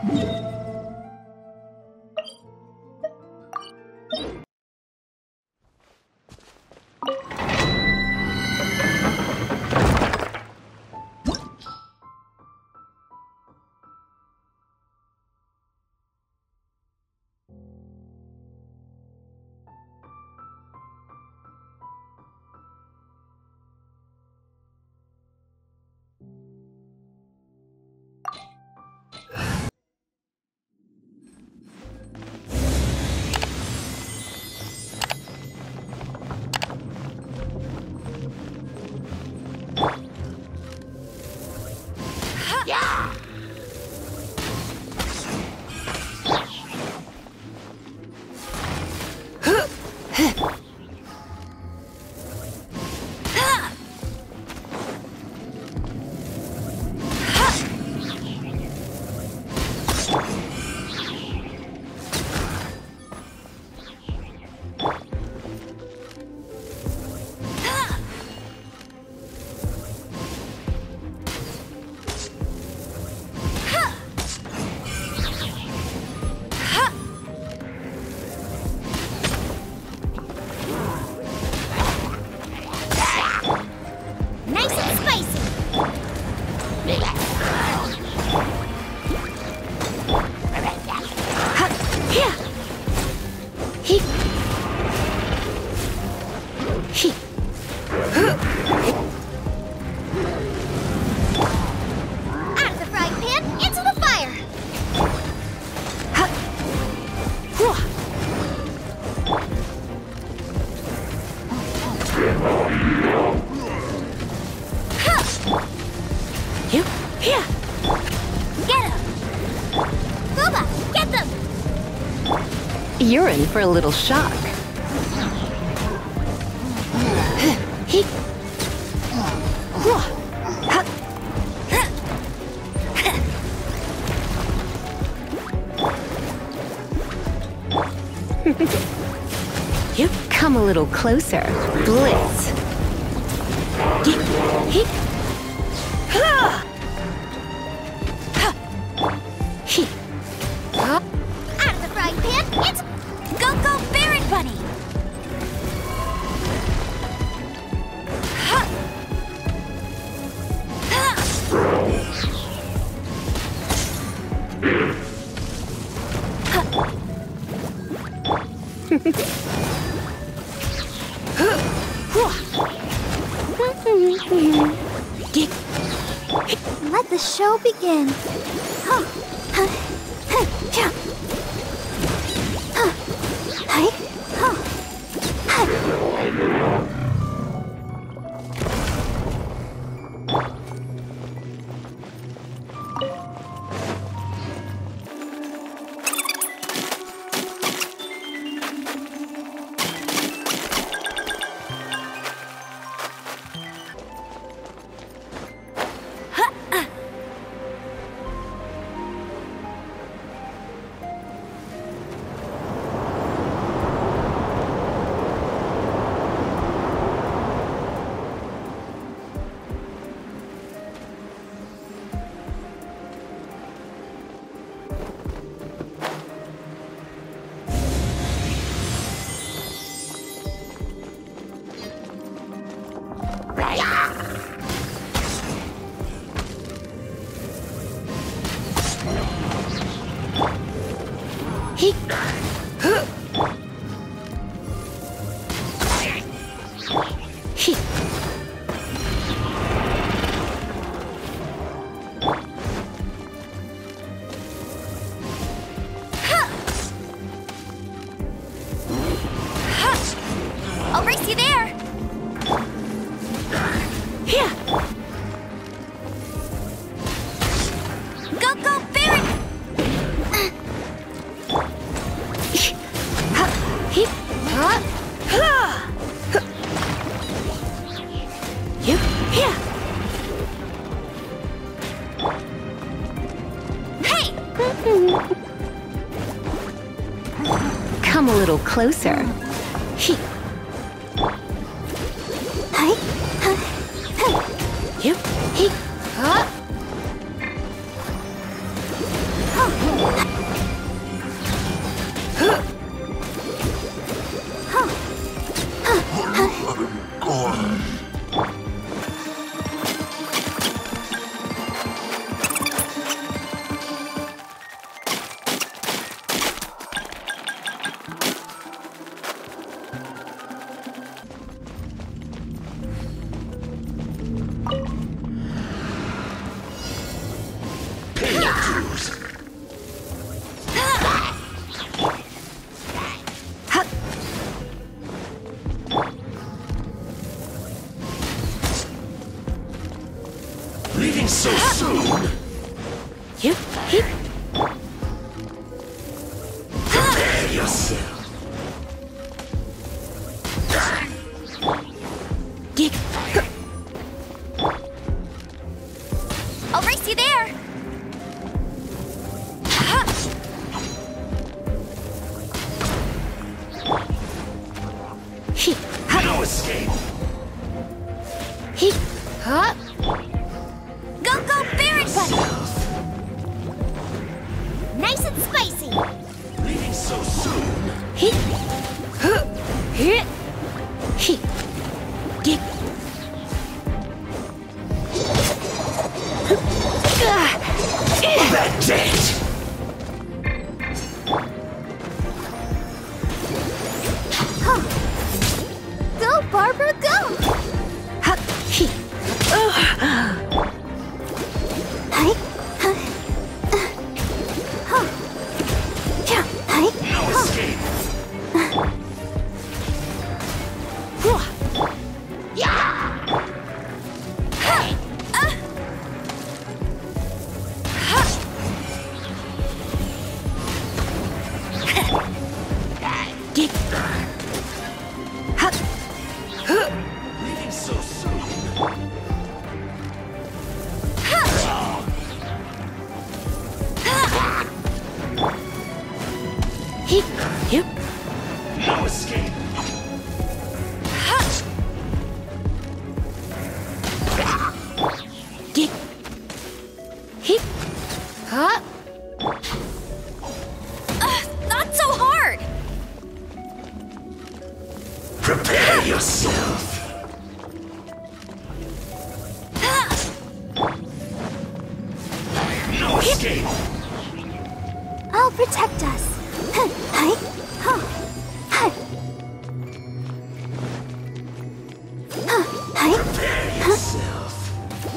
You're in for a little shock. You come a little closer. Blitz. Out of the frying pan, it's Go Baron Bunny! Let the show begin. I'll race you there! Here! Go Baron! You here! Hey! Come a little closer. You Nice and spicy. Leaving so soon. Hit. Hit. Hit. Get. That's it. Go, Barbara, go! Ha. Hit. Hi. Hi. No escape. Get. Ha. Leaving so soon. Hit. Yep. No escape. Get. Hit. Ha. Not so hard! Prepare yourself. No escape. I'll protect us. Hi. Hi. Hi. Prepare yourself.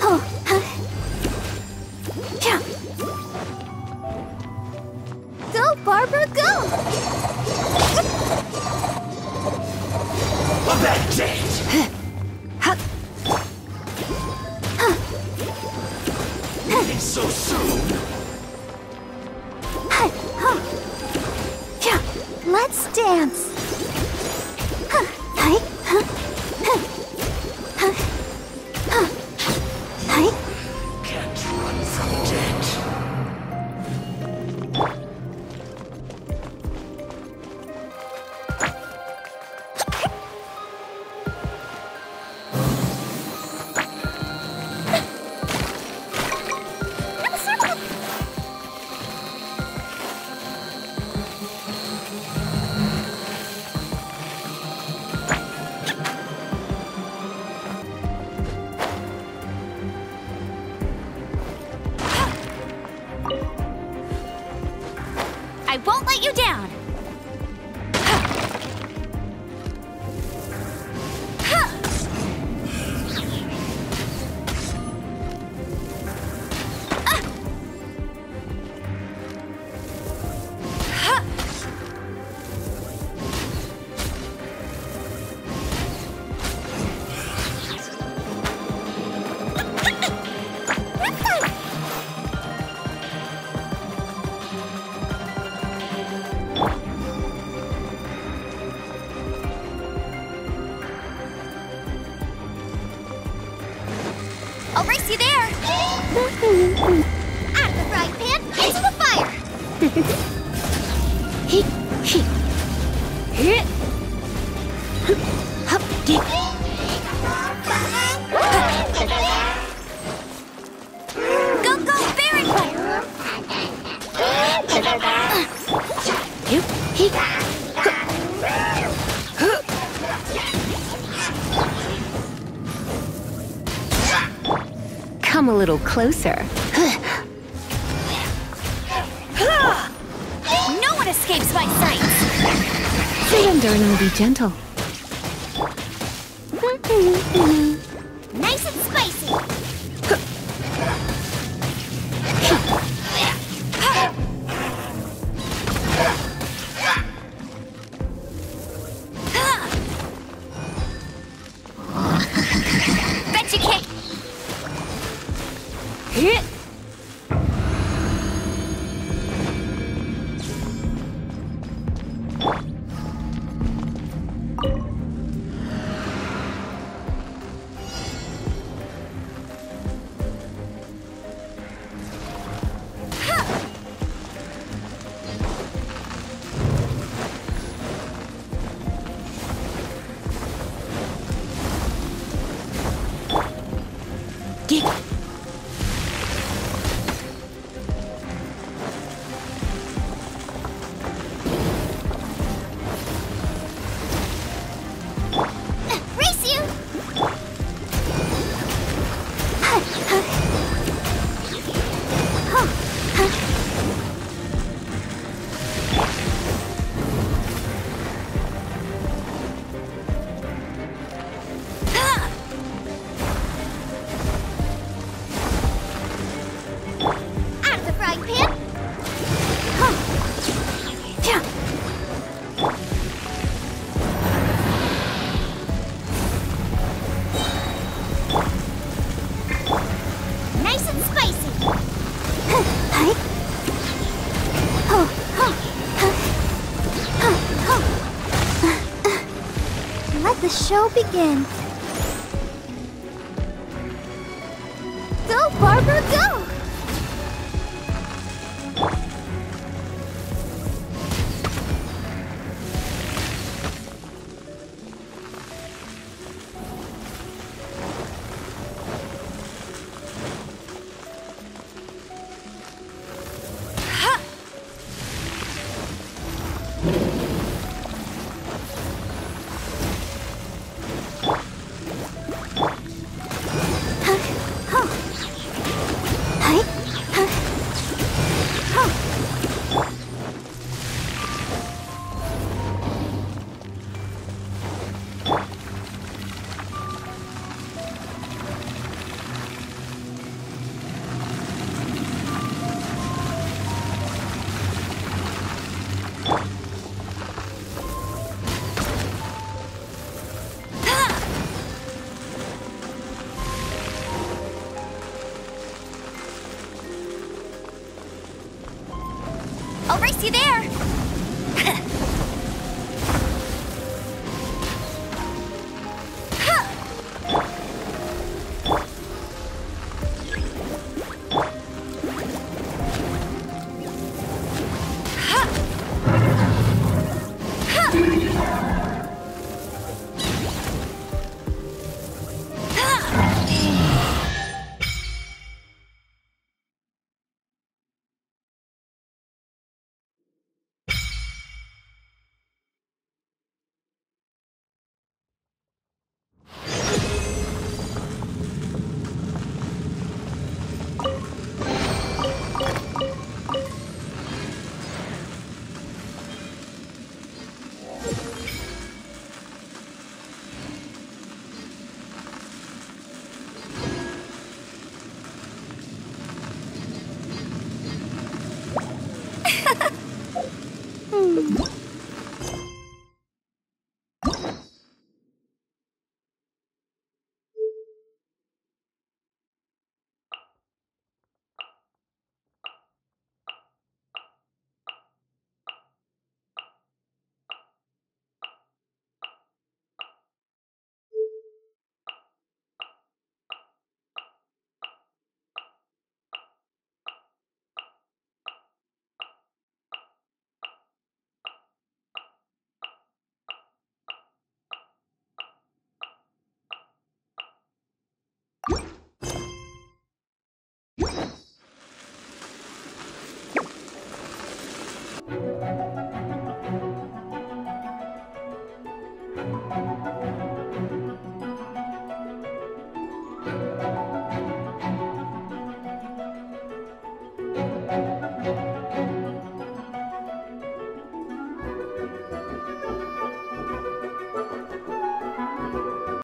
Go, Barbara, go! That's it. Ha. Leaving so soon. Let's dance. Hi. Hi. Can't run from death. I won't let you down. I'll race you there. Out of the frying pan, into the fire. Hit. Hit. Hit. Hop. Get. Go, go, Baron Butter. Yep. Hit. Come a little closer. No one escapes my sight. Surrender and I'll be gentle. Nice and spicy. Bet you can't. Hit. show begin. Go, Barbara, go! I'll race you there!